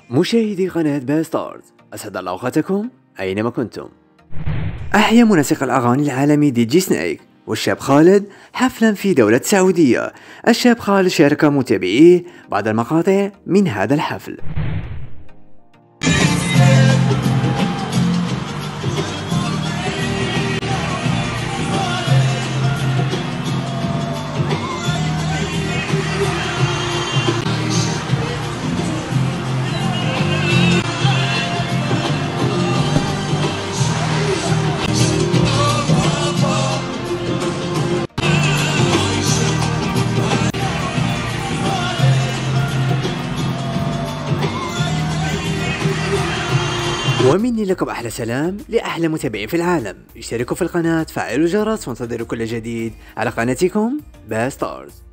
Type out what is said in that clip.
مشاهدي قناة باستارز، أسعد الله أوقاتكم أينما كنتم. أحيا منسق الأغاني العالمي دي جي سنيك والشاب خالد حفلا في دولة السعودية. الشاب خالد شارك متابعيه بعض المقاطع من هذا الحفل. ومني لكم أحلى سلام لأحلى متابعين في العالم. اشتركوا في القناة، فعلوا الجرس، وانتظروا كل جديد على قناتكم باستارز.